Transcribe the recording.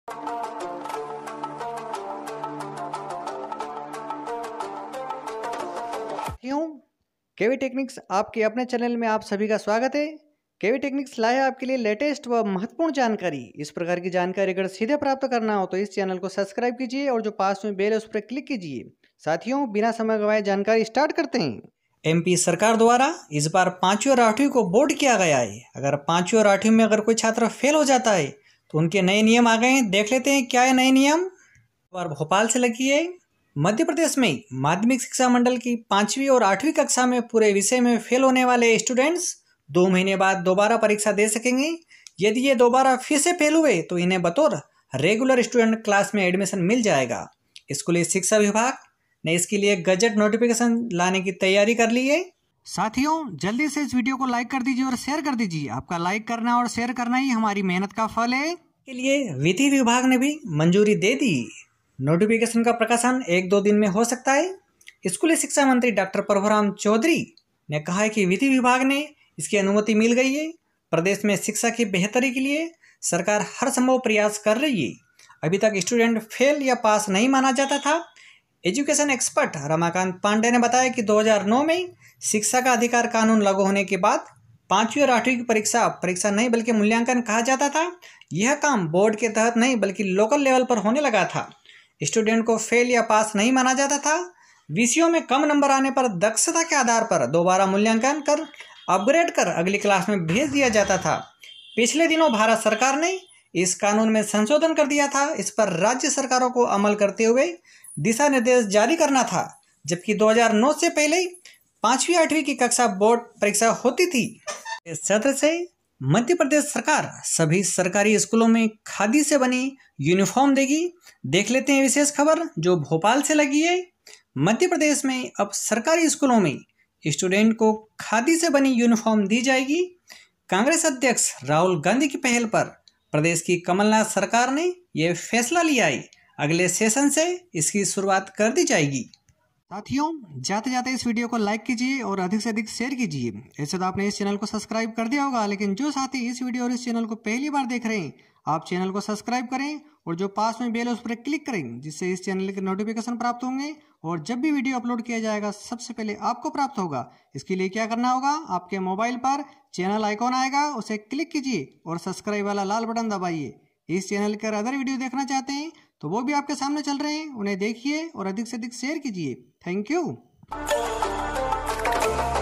क्यों केवी टेक्निक्स आपके अपने चैनल में आप सभी का स्वागत है। केवी टेक्निक्स लाया आपके लिए लेटेस्ट व महत्वपूर्ण जानकारी। इस प्रकार की जानकारी अगर सीधे प्राप्त करना हो तो इस चैनल को सब्सक्राइब कीजिए और जो पास में बेल है उस पर क्लिक कीजिए। साथियों, बिना समय गवाए जानकारी स्टार्ट करते हैं। एमपी सरकार द्वारा इस बार 5वीं और 8वीं को बोर्ड किया गया है। अगर 5वीं और 8वीं में अगर कोई छात्र फेल हो जाता है तो उनके नए नियम आ गए हैं। देख लेते हैं क्या है नए नियम। और भोपाल से लगी है। मध्य प्रदेश में माध्यमिक शिक्षा मंडल की 5वीं और 8वीं कक्षा में पूरे विषय में फेल होने वाले स्टूडेंट्स 2 महीने बाद दोबारा परीक्षा दे सकेंगे। यदि ये दोबारा फिर से फेल हुए तो इन्हें बतौर रेगुलर स्टूडेंट क्लास में एडमिशन मिल जाएगा। स्कूली शिक्षा विभाग ने इसके लिए गजट नोटिफिकेशन लाने की तैयारी कर ली है। साथियों, जल्दी से इस वीडियो को लाइक कर दीजिए और शेयर कर दीजिए। आपका लाइक करना और शेयर करना ही हमारी मेहनत का फल है। के लिए विधि विभाग ने भी मंजूरी दे दी। नोटिफिकेशन का प्रकाशन 1-2 दिन में हो सकता है। स्कूली शिक्षा मंत्री डॉक्टर प्रभुराम चौधरी ने कहा है कि विधि विभाग ने इसकी अनुमति मिल गई है। प्रदेश में शिक्षा की बेहतरी के लिए सरकार हर संभव प्रयास कर रही है। अभी तक स्टूडेंट फेल या पास नहीं माना जाता था। एजुकेशन एक्सपर्ट रमाकांत पांडे ने बताया कि 2009 में शिक्षा का अधिकार कानून लागू होने के बाद 5वीं और 8वीं की परीक्षा नहीं बल्कि मूल्यांकन कहा जाता था। यह काम बोर्ड के तहत नहीं बल्कि लोकल लेवल पर होने लगा था। स्टूडेंट को फेल या पास नहीं माना जाता था। विषयों में कम नंबर आने पर दक्षता के आधार पर दोबारा मूल्यांकन कर अपग्रेड कर अगली क्लास में भेज दिया जाता था। पिछले दिनों भारत सरकार ने इस कानून में संशोधन कर दिया था। इस पर राज्य सरकारों को अमल करते हुए दिशा निर्देश जारी करना था। जबकि 2009 से पहले 5वीं 8वीं की कक्षा बोर्ड परीक्षा होती थी। इस सत्र से मध्य प्रदेश सरकार सभी सरकारी स्कूलों में खादी से बनी यूनिफॉर्म देगी। देख लेते हैं विशेष खबर जो भोपाल से लगी है। मध्य प्रदेश में अब सरकारी स्कूलों में स्टूडेंट को खादी से बनी यूनिफॉर्म दी जाएगी। कांग्रेस अध्यक्ष राहुल गांधी की पहल पर प्रदेश की कमलनाथ सरकार ने यह फैसला लिया है। अगले सेशन से इसकी शुरुआत कर दी जाएगी। साथियों, जाते जाते इस वीडियो को लाइक कीजिए और अधिक से अधिक शेयर कीजिए। ऐसे तो आपने इस चैनल को सब्सक्राइब कर दिया होगा, लेकिन जो साथी इस वीडियो और इस चैनल को पहली बार देख रहे हैं, आप चैनल को सब्सक्राइब करें और जो पास में बेल है उस पर क्लिक करें, जिससे इस चैनल के नोटिफिकेशन प्राप्त होंगे और जब भी वीडियो अपलोड किया जाएगा सबसे पहले आपको प्राप्त होगा। इसके लिए क्या करना होगा, आपके मोबाइल पर चैनल आइकॉन आएगा, उसे क्लिक कीजिए और सब्सक्राइब वाला लाल बटन दबाइए। इस चैनल के अदर वीडियो देखना चाहते हैं तो वो भी आपके सामने चल रहे हैं, उन्हें देखिए और अधिक से अधिक शेयर कीजिए। Thank you.